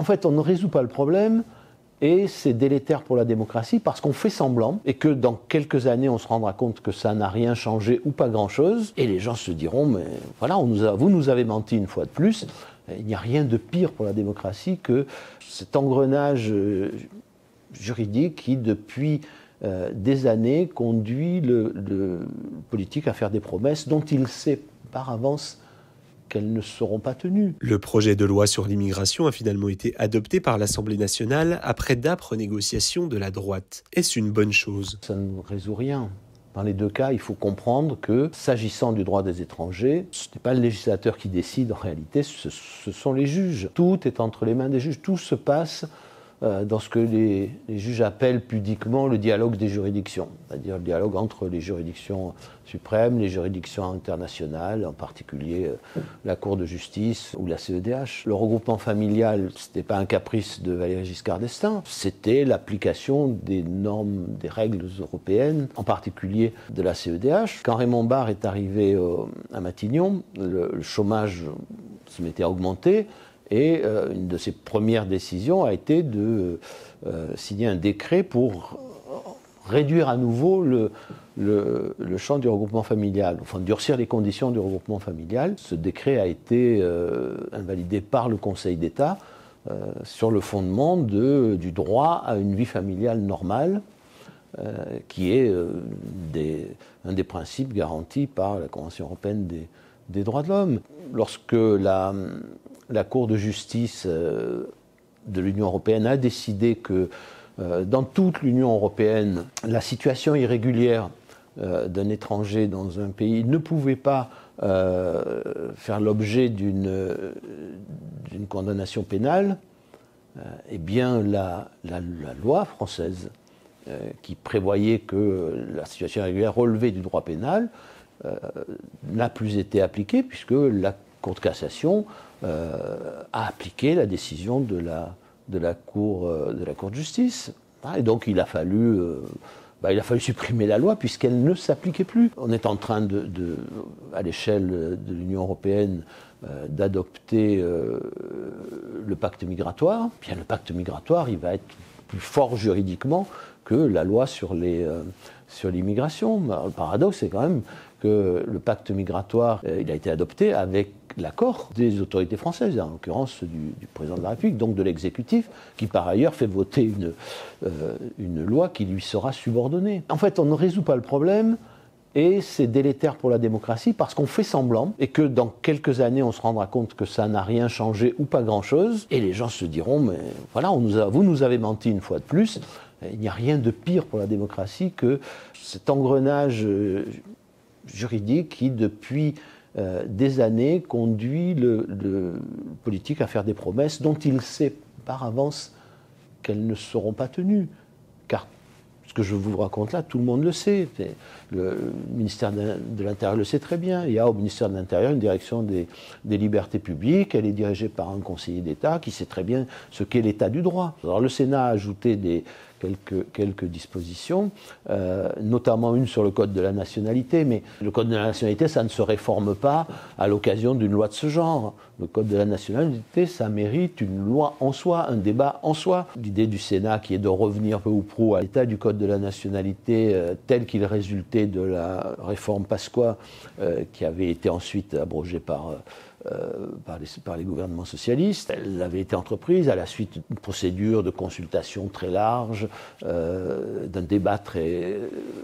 En fait, on ne résout pas le problème et c'est délétère pour la démocratie parce qu'on fait semblant et que dans quelques années, on se rendra compte que ça n'a rien changé ou pas grand-chose et les gens se diront, mais voilà, vous nous avez menti une fois de plus. Il n'y a rien de pire pour la démocratie que cet engrenage juridique qui, depuis des années, conduit le politique à faire des promesses dont il sait par avance qu'elles ne seront pas tenues. Le projet de loi sur l'immigration a finalement été adopté par l'Assemblée nationale après d'âpres négociations de la droite. Est-ce une bonne chose ? Ça ne résout rien. Dans les deux cas, il faut comprendre que, s'agissant du droit des étrangers, ce n'est pas le législateur qui décide en réalité, ce sont les juges. Tout est entre les mains des juges, tout se passe dans ce que les juges appellent pudiquement le dialogue des juridictions, c'est-à-dire le dialogue entre les juridictions suprêmes, les juridictions internationales, en particulier la Cour de justice ou la CEDH. Le regroupement familial, ce n'était pas un caprice de Valéry Giscard d'Estaing, c'était l'application des normes, des règles européennes, en particulier de la CEDH. Quand Raymond Barre est arrivé à Matignon, le chômage se mettait à augmenter. Et une de ses premières décisions a été de signer un décret pour réduire à nouveau le champ du regroupement familial, enfin durcir les conditions du regroupement familial. Ce décret a été invalidé par le Conseil d'État sur le fondement du droit à une vie familiale normale, qui est un des principes garantis par la Convention européenne des droits de l'homme. Lorsque la Cour de justice de l'Union européenne a décidé que dans toute l'Union européenne, la situation irrégulière d'un étranger dans un pays ne pouvait pas faire l'objet d'une condamnation pénale, eh bien la loi française qui prévoyait que la situation irrégulière relevait du droit pénal n'a plus été appliquée puisque la Cour de cassation a appliqué la décision de la Cour de justice. Et donc il a fallu supprimer la loi puisqu'elle ne s'appliquait plus. On est en train à l'échelle de l'Union européenne d'adopter le pacte migratoire. Bien, le pacte migratoire, il va être plus fort juridiquement que la loi sur l'immigration. Le paradoxe, c'est quand même que le pacte migratoire, il a été adopté avec l'accord des autorités françaises, en l'occurrence du président de la République, donc de l'exécutif, qui par ailleurs fait voter une loi qui lui sera subordonnée. En fait, on ne résout pas le problème et c'est délétère pour la démocratie parce qu'on fait semblant et que dans quelques années, on se rendra compte que ça n'a rien changé ou pas grand-chose et les gens se diront, mais voilà, vous nous avez menti une fois de plus. Il n'y a rien de pire pour la démocratie que cet engrenage juridique qui, depuis des années, conduit le politique à faire des promesses dont il sait par avance qu'elles ne seront pas tenues. Car ce que je vous raconte là, tout le monde le sait. Le ministère de l'Intérieur le sait très bien. Il y a au ministère de l'Intérieur une direction des libertés publiques. Elle est dirigée par un conseiller d'État qui sait très bien ce qu'est l'état du droit. Alors le Sénat a ajouté quelques dispositions, notamment une sur le code de la nationalité, mais le code de la nationalité, ça ne se réforme pas à l'occasion d'une loi de ce genre. Le code de la nationalité, ça mérite une loi en soi, un débat en soi. L'idée du Sénat qui est de revenir peu ou prou à l'état du code de la nationalité tel qu'il résultait de la réforme Pasqua, qui avait été ensuite abrogée par les gouvernements socialistes. Elle avait été entreprise à la suite d'une procédure de consultation très large, d'un débat très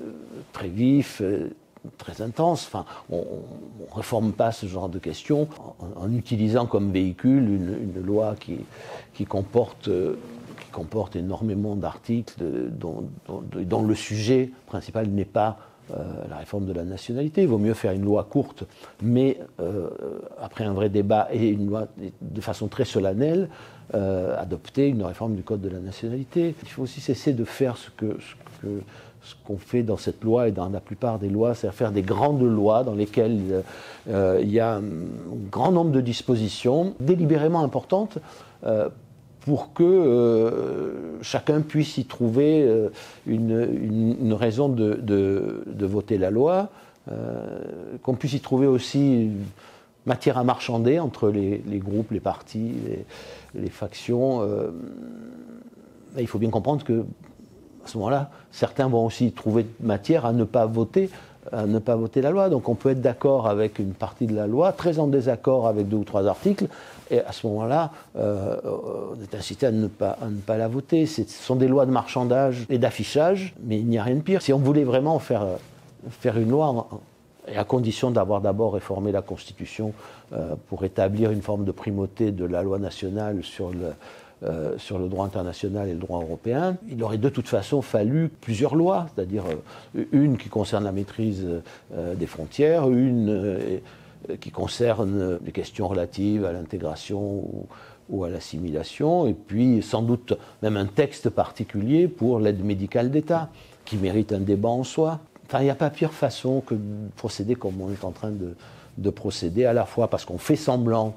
vif, très intense. Enfin, on ne réforme pas ce genre de questions en utilisant comme véhicule une loi qui comporte énormément d'articles dont le sujet principal n'est pas la réforme de la nationalité. Il vaut mieux faire une loi courte, mais après un vrai débat et une loi de façon très solennelle, adopter une réforme du code de la nationalité. Il faut aussi cesser de faire ce qu'on fait dans cette loi et dans la plupart des lois, c'est-à-dire faire des grandes lois dans lesquelles il y a un grand nombre de dispositions délibérément importantes pour que chacun puisse y trouver une raison de voter la loi, qu'on puisse y trouver aussi matière à marchander entre les groupes, les partis, les factions. Il faut bien comprendre que à ce moment-là, certains vont aussi trouver matière à ne pas voter la loi. Donc on peut être d'accord avec une partie de la loi, très en désaccord avec 2 ou 3 articles, et à ce moment-là, on est incité à ne pas la voter. Ce sont des lois de marchandage et d'affichage, mais il n'y a rien de pire. Si on voulait vraiment faire une loi, et à condition d'avoir d'abord réformé la Constitution pour établir une forme de primauté de la loi nationale sur le droit international et le droit européen, il aurait de toute façon fallu plusieurs lois, c'est-à-dire une qui concerne la maîtrise des frontières, une qui concerne les questions relatives à l'intégration ou à l'assimilation, et puis sans doute même un texte particulier pour l'aide médicale d'État, qui mérite un débat en soi. Enfin, il n'y a pas pire façon que de procéder comme on est en train de procéder, à la fois parce qu'on fait semblant,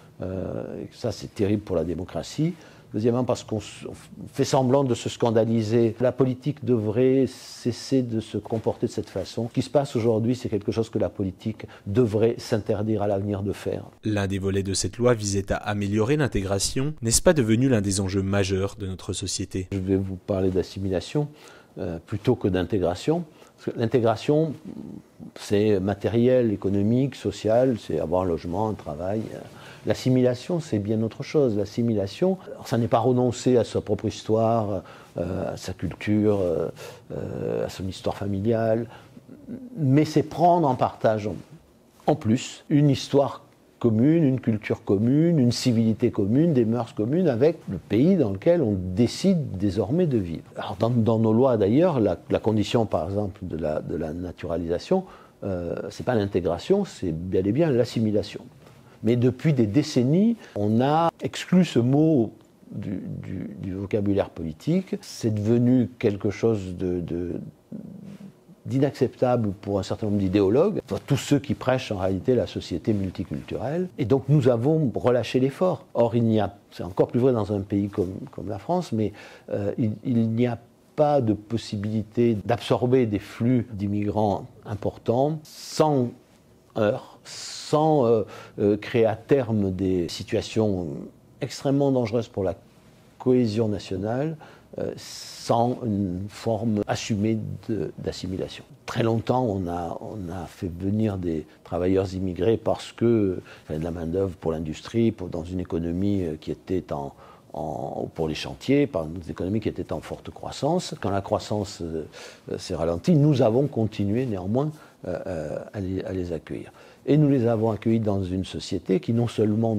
et ça c'est terrible pour la démocratie, deuxièmement parce qu'on fait semblant de se scandaliser. La politique devrait cesser de se comporter de cette façon. Ce qui se passe aujourd'hui, c'est quelque chose que la politique devrait s'interdire à l'avenir de faire. L'un des volets de cette loi visait à améliorer l'intégration. N'est-ce pas devenu l'un des enjeux majeurs de notre société ? Je vais vous parler d'assimilation plutôt que d'intégration. L'intégration, c'est matériel, économique, social, c'est avoir un logement, un travail. L'assimilation, c'est bien autre chose. L'assimilation, ça n'est pas renoncer à sa propre histoire, à sa culture, à son histoire familiale, mais c'est prendre en partage, en plus, une histoire commune, une culture commune, une civilité commune, des mœurs communes avec le pays dans lequel on décide désormais de vivre. Alors dans nos lois d'ailleurs, la condition par exemple de la naturalisation, c'est pas l'intégration, c'est bel et bien l'assimilation. Mais depuis des décennies, on a exclu ce mot du vocabulaire politique. C'est devenu quelque chose d'inacceptable pour un certain nombre d'idéologues, tous ceux qui prêchent en réalité la société multiculturelle. Et donc nous avons relâché l'effort. Or, c'est encore plus vrai dans un pays comme la France, mais il n'y a pas de possibilité d'absorber des flux d'immigrants importants sans heurts, sans créer à terme des situations extrêmement dangereuses pour la cohésion nationale, sans une forme assumée d'assimilation. Très longtemps, on a fait venir des travailleurs immigrés parce qu'il fallait de la main-d'œuvre pour l'industrie, dans une économie qui était pour les chantiers, par une économie qui était en forte croissance. Quand la croissance s'est ralentie, nous avons continué néanmoins à les accueillir. Et nous les avons accueillis dans une société qui non seulement ne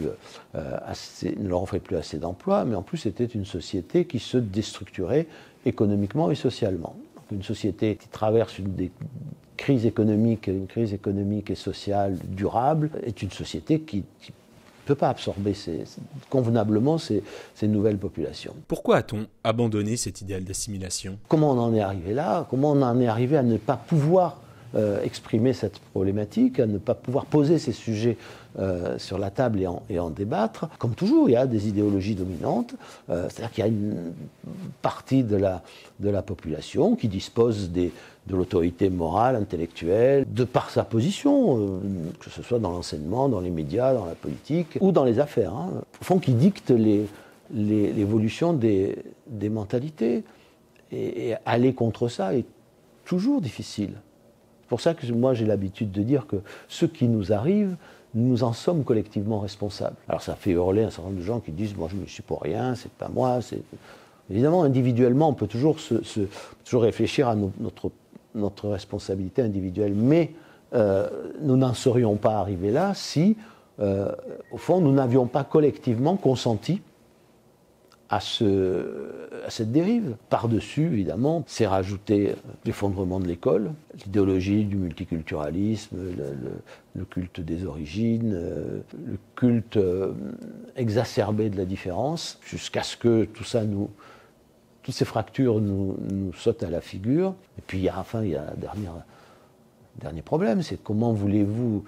leur offrait plus assez d'emplois, mais en plus c'était une société qui se déstructurait économiquement et socialement. Donc une société qui traverse une crise économique et sociale durable est une société qui ne peut pas absorber convenablement ces nouvelles populations. Pourquoi a-t-on abandonné cet idéal d'assimilation ? Comment on en est arrivé là ? Comment on en est arrivé à ne pas pouvoir exprimer cette problématique, à ne pas pouvoir poser ces sujets sur la table et en débattre. Comme toujours, il y a des idéologies dominantes, c'est-à-dire qu'il y a une partie de la population qui dispose de l'autorité morale, intellectuelle, de par sa position, que ce soit dans l'enseignement, dans les médias, dans la politique ou dans les affaires, au fond qui dicte l'évolution des mentalités. Et aller contre ça est toujours difficile. C'est pour ça que moi j'ai l'habitude de dire que ce qui nous arrive, nous en sommes collectivement responsables. Alors ça fait hurler un certain nombre de gens qui disent « moi je ne suis pour rien, c'est pas moi ». Évidemment, individuellement, on peut toujours réfléchir à notre responsabilité individuelle, mais nous n'en serions pas arrivés là si, au fond, nous n'avions pas collectivement consenti à cette dérive. Par-dessus, évidemment, c'est rajouté l'effondrement de l'école, l'idéologie du multiculturalisme, le culte des origines, le culte exacerbé de la différence, jusqu'à ce que toutes ces fractures nous sautent à la figure. Et puis, il y a dernier problème, c'est comment voulez-vous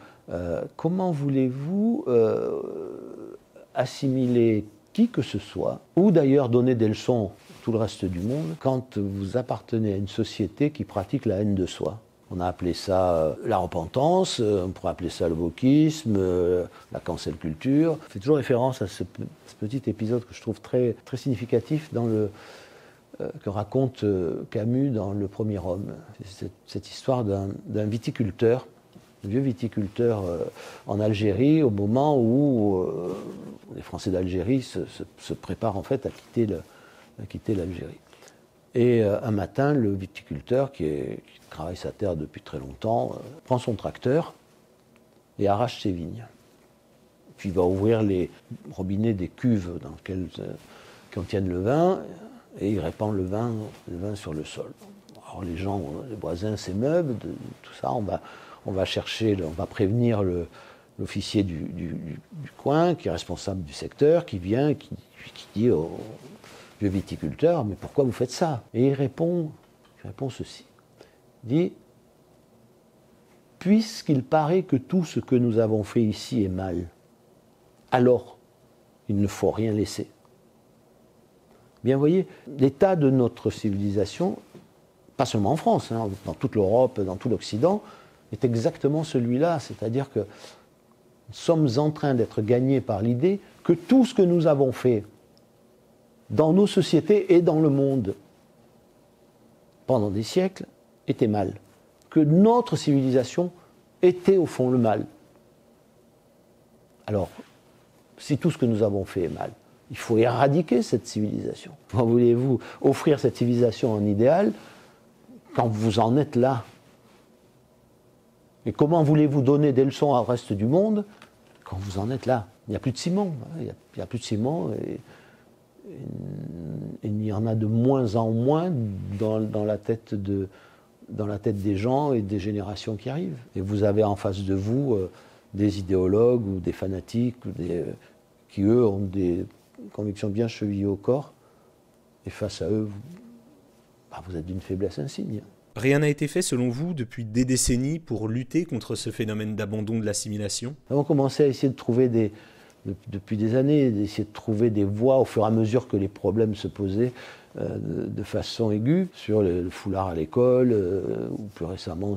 assimiler qui que ce soit, ou d'ailleurs donner des leçons à tout le reste du monde, quand vous appartenez à une société qui pratique la haine de soi. On a appelé ça la repentance, on pourrait appeler ça le wokisme, la cancel culture. Je fais toujours référence à ce petit épisode que je trouve très, très significatif que raconte Camus dans Le Premier Homme. C'est cette histoire d'un viticulteur, un vieux viticulteur en Algérie, au moment où les Français d'Algérie se préparent en fait à quitter l'Algérie. Et un matin, le viticulteur, qui travaille sa terre depuis très longtemps, prend son tracteur et arrache ses vignes. Puis il va ouvrir les robinets des cuves dans lesquelles contiennent le vin, et il répand le vin sur le sol. Alors les gens, les voisins s'émeuvent de tout ça. On va prévenir l'officier du coin, qui est responsable du secteur, qui vient, qui dit au vieux viticulteur, mais pourquoi vous faites ça? Et il répond ceci. Il dit, puisqu'il paraît que tout ce que nous avons fait ici est mal, alors il ne faut rien laisser. Bien, vous voyez, l'état de notre civilisation, pas seulement en France, hein, dans toute l'Europe, dans tout l'Occident, est exactement celui-là. C'est-à-dire que nous sommes en train d'être gagnés par l'idée que tout ce que nous avons fait dans nos sociétés et dans le monde pendant des siècles était mal. Que notre civilisation était au fond le mal. Alors, si tout ce que nous avons fait est mal, il faut éradiquer cette civilisation. Comment voulez-vous offrir cette civilisation en idéal quand vous en êtes là? Et comment voulez-vous donner des leçons au reste du monde quand vous en êtes là? Il n'y a plus de ciment. Il n'y a plus de ciment et il y en a de moins en moins dans la tête des gens et des générations qui arrivent. Et vous avez en face de vous des idéologues ou des fanatiques qui, eux, ont des convictions bien chevillées au corps. Et face à eux, vous êtes d'une faiblesse insigne. Rien n'a été fait, selon vous, depuis des décennies pour lutter contre ce phénomène d'abandon de l'assimilation? Nous avons commencé à essayer de trouver depuis des années, d'essayer de trouver des voies au fur et à mesure que les problèmes se posaient de façon aiguë, sur le foulard à l'école, ou plus récemment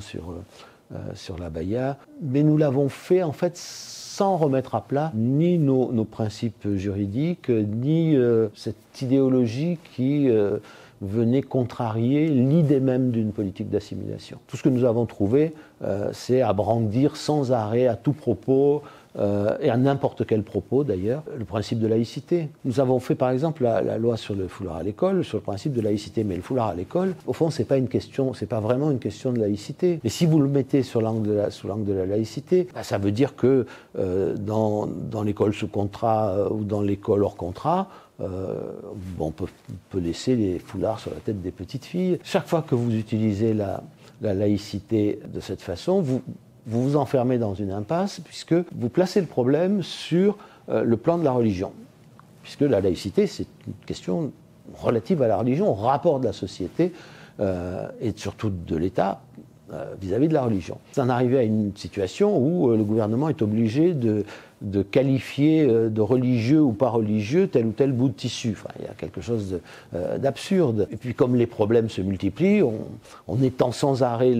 sur l'abaya. Mais nous l'avons fait en fait sans remettre à plat ni nos principes juridiques, ni cette idéologie qui venait contrarier l'idée même d'une politique d'assimilation. Tout ce que nous avons trouvé, c'est à brandir sans arrêt, à tout propos, et à n'importe quel propos d'ailleurs, le principe de laïcité. Nous avons fait par exemple la loi sur le foulard à l'école, sur le principe de laïcité, mais le foulard à l'école, au fond, c'est pas vraiment une question de laïcité. Et si vous le mettez sous l'angle de la laïcité, ça veut dire que dans l'école sous contrat ou dans l'école hors contrat, on peut laisser les foulards sur la tête des petites filles. Chaque fois que vous utilisez la laïcité de cette façon, vous vous enfermez dans une impasse puisque vous placez le problème sur le plan de la religion. Puisque la laïcité, c'est une question relative à la religion, au rapport de la société et surtout de l'État vis-à-vis de la religion. On en arrivé à une situation où le gouvernement est obligé de qualifier de religieux ou pas religieux tel ou tel bout de tissu. Enfin, il y a quelque chose d'absurde. Et puis comme les problèmes se multiplient, on étend sans arrêt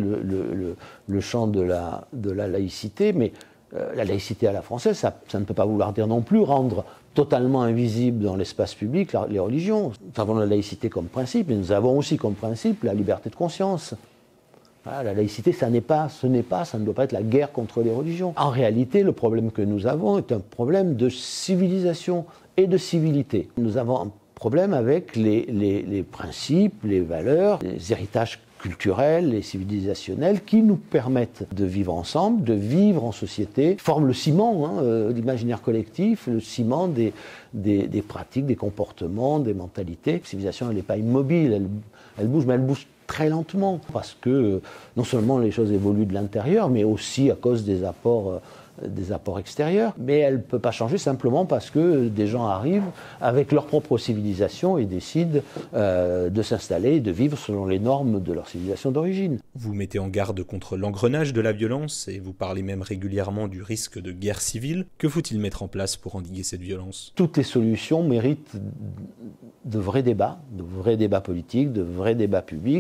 le champ de la laïcité, mais la laïcité à la française, ça ne peut pas vouloir dire non plus rendre totalement invisible dans l'espace public les religions. Nous avons la laïcité comme principe, mais nous avons aussi comme principe la liberté de conscience. Voilà, la laïcité, ça ne doit pas être la guerre contre les religions. En réalité, le problème que nous avons est un problème de civilisation et de civilité. Nous avons un problème avec les principes, les valeurs, les héritages culturels et civilisationnels qui nous permettent de vivre ensemble, de vivre en société, forment le ciment, l'imaginaire collectif, le ciment des pratiques, des comportements, des mentalités. La civilisation, elle n'est pas immobile, elle bouge, mais elle bouge très lentement, parce que non seulement les choses évoluent de l'intérieur, mais aussi à cause des apports extérieurs. Mais elle ne peut pas changer simplement parce que des gens arrivent avec leur propre civilisation et décident de s'installer et de vivre selon les normes de leur civilisation d'origine. Vous mettez en garde contre l'engrenage de la violence et vous parlez même régulièrement du risque de guerre civile. Que faut-il mettre en place pour endiguer cette violence? Toutes les solutions méritent de vrais débats politiques, de vrais débats publics,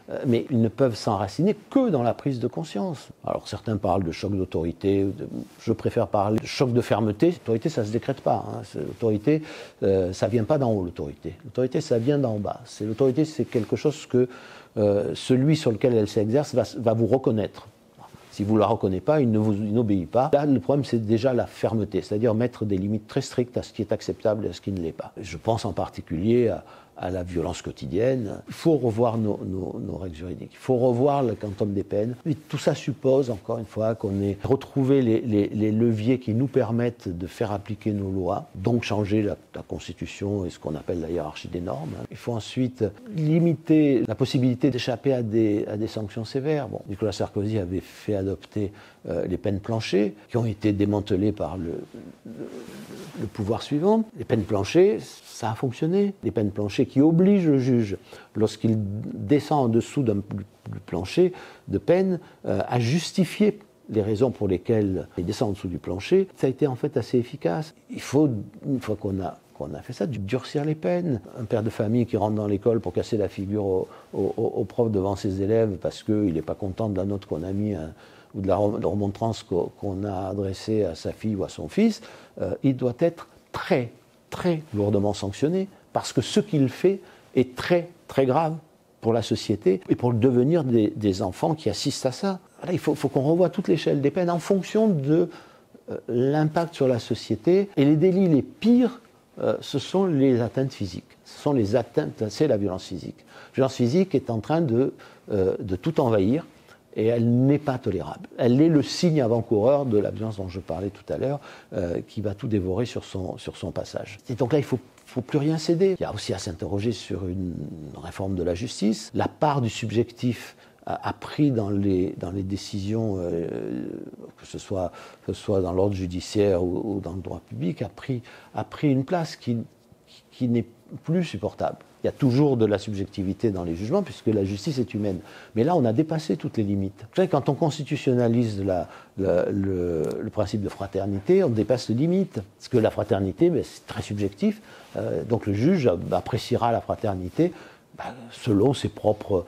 mais ils ne peuvent s'enraciner que dans la prise de conscience. Alors certains parlent de choc d'autorité, je préfère parler de choc de fermeté. L'autorité, ça ne se décrète pas. L'autorité, ça ne vient pas d'en haut, l'autorité. L'autorité, ça vient d'en bas. L'autorité, c'est quelque chose que celui sur lequel elle s'exerce va vous reconnaître. Si vous ne la reconnaissez pas, il n'obéit pas. Là, le problème, c'est déjà la fermeté, c'est-à-dire mettre des limites très strictes à ce qui est acceptable et à ce qui ne l'est pas. Je pense en particulier à la violence quotidienne. Il faut revoir nos règles juridiques, il faut revoir le quantum des peines. Et tout ça suppose, encore une fois, qu'on ait retrouvé les leviers qui nous permettent de faire appliquer nos lois, donc changer la Constitution et ce qu'on appelle la hiérarchie des normes. Il faut ensuite limiter la possibilité d'échapper à des sanctions sévères. Bon, Nicolas Sarkozy avait fait adopter les peines planchers, qui ont été démantelées par le pouvoir suivant. Les peines planchers, ça a fonctionné. Les peines planchers qui obligent le juge, lorsqu'il descend en dessous du plancher de peine, à justifier les raisons pour lesquelles il descend en dessous du plancher, ça a été en fait assez efficace. Il faut, une fois qu'on a fait ça, durcir les peines. Un père de famille qui rentre dans l'école pour casser la figure au prof devant ses élèves parce qu'il n'est pas content de la note qu'on a mise ou de la remontrance qu'on a adressée à sa fille ou à son fils, il doit être très, très lourdement sanctionné parce que ce qu'il fait est très, très grave pour la société et pour le devenir des enfants qui assistent à ça. Voilà, il faut qu'on revoie toute l'échelle des peines en fonction de l'impact sur la société. Et les délits les pires, ce sont les atteintes physiques. C'est la violence physique. La violence physique est en train de tout envahir et elle n'est pas tolérable. Elle est le signe avant-coureur de la violence dont je parlais tout à l'heure, qui va tout dévorer sur son passage. Et donc là, il ne faut plus rien céder. Il y a aussi à s'interroger sur une réforme de la justice. La part du subjectif a pris dans les décisions, que ce soit dans l'ordre judiciaire ou dans le droit public, a pris une place qui n'est plus supportable. Il y a toujours de la subjectivité dans les jugements, puisque la justice est humaine. Mais là, on a dépassé toutes les limites. Vous savez, quand on constitutionnalise le principe de fraternité, on dépasse les limites. Parce que la fraternité, c'est très subjectif. Donc le juge appréciera la fraternité selon ses propres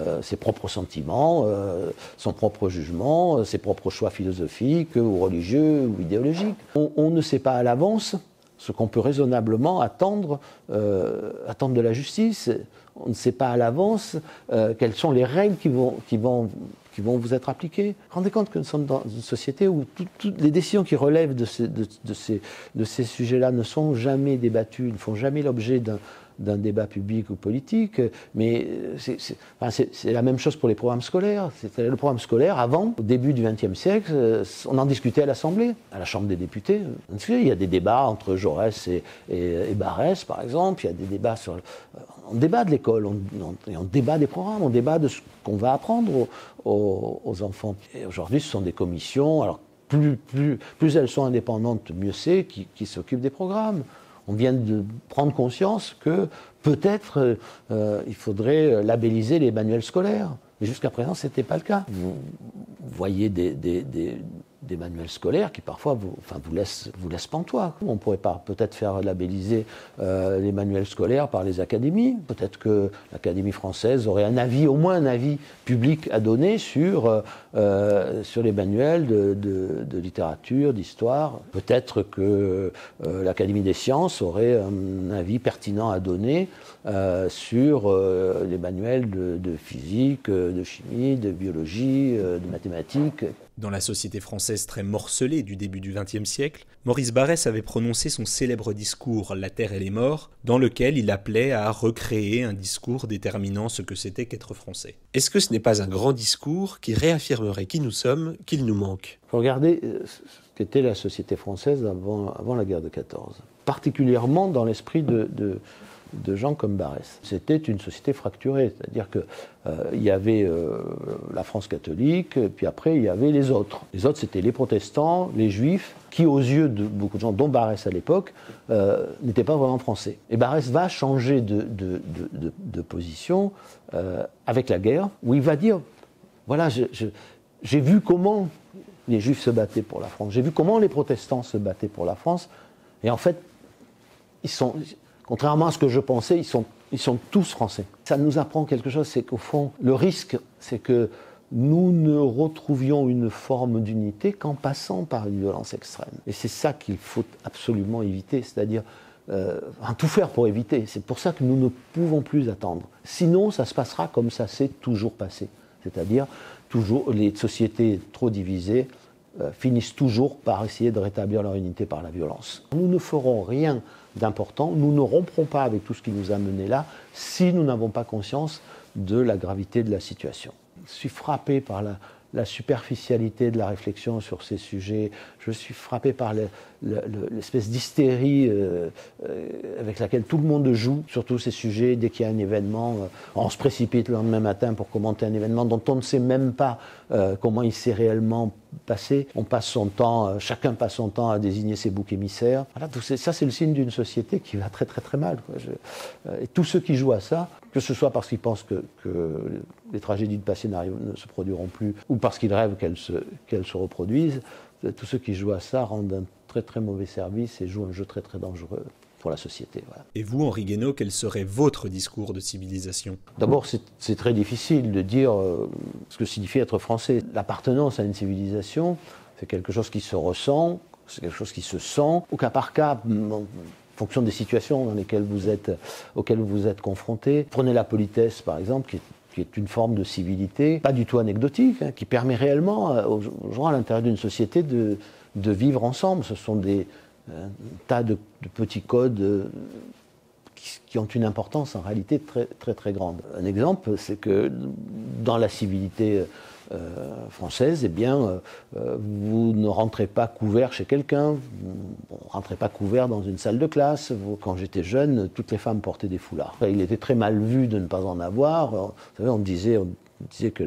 sentiments, son propre jugement, ses propres choix philosophiques ou religieux ou idéologiques. On ne sait pas à l'avance ce qu'on peut raisonnablement attendre de la justice. On ne sait pas à l'avance quelles sont les règles qui vont vous être appliquées. Vous vous rendez compte que nous sommes dans une société où toutes les décisions qui relèvent de ces sujets-là ne sont jamais débattues, ne font jamais l'objet d'un débat public ou politique, mais c'est la même chose pour les programmes scolaires. Le programme scolaire, avant, au début du XXe siècle, on en discutait à l'Assemblée, à la Chambre des députés. Il y a des débats entre Jaurès et Barrès, par exemple. Il y a des débats on débat de l'école, on débat des programmes, on débat de ce qu'on va apprendre aux enfants. Et aujourd'hui, ce sont des commissions, alors plus elles sont indépendantes, mieux c'est, qui s'occupent des programmes. On vient de prendre conscience que peut-être il faudrait labelliser les manuels scolaires. Mais jusqu'à présent, ce n'était pas le cas. Vous voyez des manuels scolaires qui parfois vous laissent pantois. On ne pourrait pas peut-être faire labelliser les manuels scolaires par les académies. Peut-être que l'Académie française aurait au moins un avis public à donner sur les manuels de littérature, d'histoire. Peut-être que l'Académie des sciences aurait un avis pertinent à donner sur les manuels de physique, de chimie, de biologie, de mathématiques. Dans la société française très morcelée du début du XXe siècle, Maurice Barrès avait prononcé son célèbre discours « La terre et les morts », dans lequel il appelait à recréer un discours déterminant ce que c'était qu'être français. Est-ce que ce n'est pas un grand discours qui réaffirmerait qui nous sommes, qu'il nous manque ? Il faut regarder ce qu'était la société française avant la guerre de 14, particulièrement dans l'esprit de gens comme Barrès. C'était une société fracturée, c'est-à-dire qu'il y avait la France catholique, puis après il y avait les autres. Les autres, c'était les protestants, les juifs, qui aux yeux de beaucoup de gens, dont Barrès à l'époque, n'étaient pas vraiment français. Et Barrès va changer de position avec la guerre, où il va dire, voilà, j'ai vu comment les juifs se battaient pour la France, j'ai vu comment les protestants se battaient pour la France, et en fait, contrairement à ce que je pensais, ils Ils sont tous français. Ça nous apprend quelque chose, c'est qu'au fond, le risque, c'est que nous ne retrouvions une forme d'unité qu'en passant par une violence extrême. Et c'est ça qu'il faut absolument éviter, c'est-à-dire tout faire pour éviter. C'est pour ça que nous ne pouvons plus attendre. Sinon, ça se passera comme ça s'est toujours passé. C'est-à-dire, toujours, les sociétés trop divisées finissent toujours par essayer de rétablir leur unité par la violence. Nous ne ferons rien d'important, nous ne romprons pas avec tout ce qui nous a menés là, si nous n'avons pas conscience de la gravité de la situation. Je suis frappé par la superficialité de la réflexion sur ces sujets. Je suis frappé par l'espèce d'hystérie avec laquelle tout le monde joue sur tous ces sujets. Dès qu'il y a un événement, on se précipite le lendemain matin pour commenter un événement dont on ne sait même pas comment il s'est réellement passé. On passe son temps, chacun passe son temps à désigner ses boucs émissaires. Voilà, ça, c'est le signe d'une société qui va très très très mal, quoi. Et tous ceux qui jouent à ça, que ce soit parce qu'ils pensent que les tragédies du passé ne se produiront plus, ou parce qu'ils rêvent qu'elles se reproduisent, tous ceux qui jouent à ça rendent un très très mauvais service et jouent un jeu très très dangereux pour la société. Voilà. Et vous, Henri Guénaud, quel serait votre discours de civilisation ? D'abord, c'est très difficile de dire ce que signifie être français. L'appartenance à une civilisation, c'est quelque chose qui se ressent, c'est quelque chose qui se sent, au cas par cas, en fonction des situations auxquelles vous êtes confrontés. Prenez la politesse, par exemple, qui est une forme de civilité, pas du tout anecdotique, qui permet réellement aux gens à l'intérieur d'une société de vivre ensemble. Ce sont un tas de petits codes qui ont une importance en réalité très très très grande. Un exemple, c'est que dans la civilité française, eh bien, vous ne rentrez pas couvert chez quelqu'un, vous ne rentrez pas couvert dans une salle de classe. Quand j'étais jeune, toutes les femmes portaient des foulards. Il était très mal vu de ne pas en avoir. Vous savez, on disait que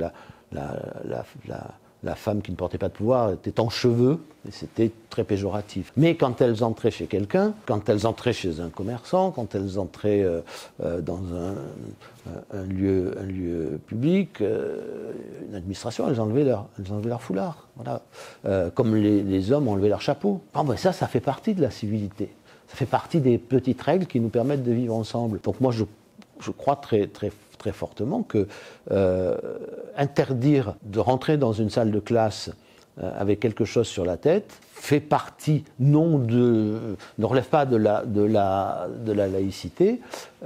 la femme qui ne portait pas de pouvoir était en cheveux, et c'était très péjoratif. Mais quand elles entraient chez quelqu'un, quand elles entraient chez un commerçant, quand elles entraient dans un lieu public, une administration, elles enlevaient leur foulard. Voilà. Comme les hommes enlevaient leur chapeau. Ça fait partie de la civilité. Ça fait partie des petites règles qui nous permettent de vivre ensemble. Donc moi, je crois très, très, très fortement que interdire de rentrer dans une salle de classe avec quelque chose sur la tête fait partie, ne relève pas de la laïcité,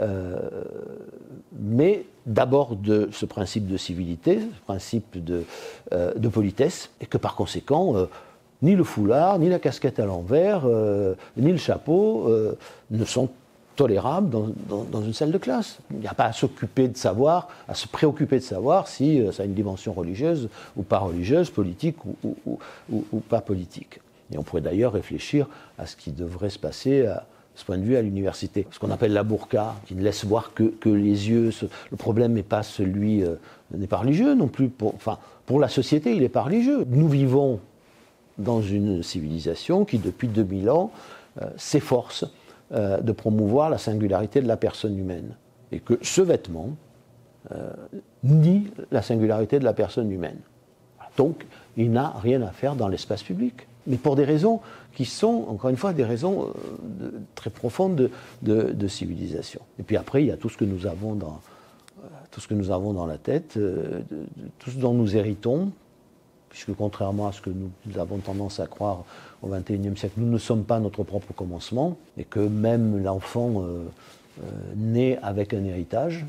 mais d'abord de ce principe de civilité, ce principe de politesse, et que par conséquent, ni le foulard, ni la casquette à l'envers, ni le chapeau ne sont tolérable dans une salle de classe. Il n'y a pas à se préoccuper de savoir si ça a une dimension religieuse ou pas religieuse, politique ou pas politique. Et on pourrait d'ailleurs réfléchir à ce qui devrait se passer à ce point de vue à l'université. Ce qu'on appelle la burqa, qui ne laisse voir que les yeux. Le problème n'est pas n'est pas religieux non plus. Pour la société, il n'est pas religieux. Nous vivons dans une civilisation qui, depuis 2000 ans, s'efforce de promouvoir la singularité de la personne humaine. Et que ce vêtement nie la singularité de la personne humaine. Donc, il n'a rien à faire dans l'espace public. Mais pour des raisons qui sont, encore une fois, des raisons très profondes de civilisation. Et puis après, il y a tout ce que nous avons dans la tête, tout ce dont nous héritons, puisque contrairement à ce que nous avons tendance à croire au XXIe siècle, nous ne sommes pas notre propre commencement, et que même l'enfant naît avec un héritage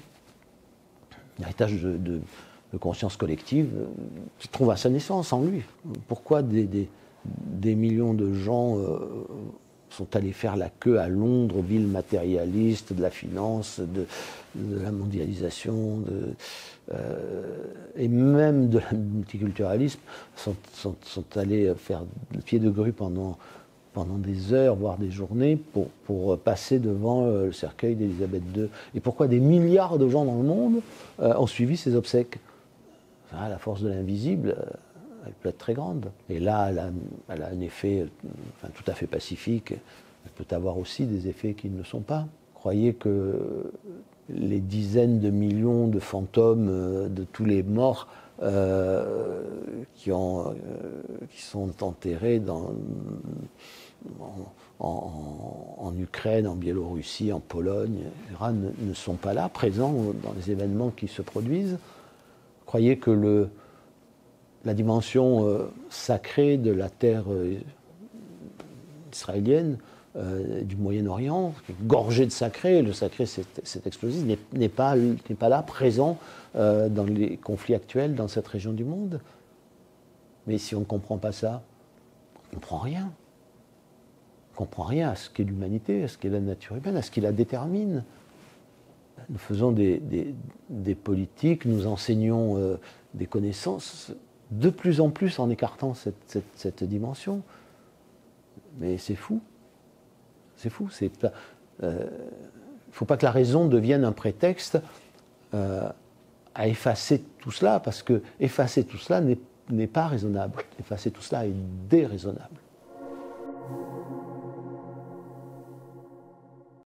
de conscience collective, qui trouve à sa naissance en lui. Pourquoi des millions de gens sont allés faire la queue à Londres, ville matérialiste, de la finance, de la mondialisation, et même de la multiculturalisme, sont allés faire le pied de grue pendant des heures, voire des journées, pour passer devant le cercueil d'Élisabeth II. Et pourquoi des milliards de gens dans le monde ont suivi ces obsèques ? La force de l'invisible, elle peut être très grande. Et là, elle a un effet tout à fait pacifique. Elle peut avoir aussi des effets qui ne le sont pas. Croyez que les dizaines de millions de fantômes de tous les morts qui sont enterrés en Ukraine, en Biélorussie, en Pologne, etc., ne sont pas là, présents dans les événements qui se produisent. Croyez que la dimension sacrée de la terre israélienne, du Moyen-Orient, gorgée de sacré, le sacré c'est explosif, n'est pas là, présent dans les conflits actuels dans cette région du monde. Mais si on ne comprend pas ça, on ne comprend rien. On ne comprend rien à ce qu'est l'humanité, à ce qu'est la nature humaine, à ce qui la détermine. Nous faisons des politiques, nous enseignons des connaissances, de plus en plus en écartant cette dimension. Mais c'est fou. C'est fou. Il ne faut pas que la raison devienne un prétexte à effacer tout cela, parce que effacer tout cela n'est pas raisonnable. Effacer tout cela est déraisonnable.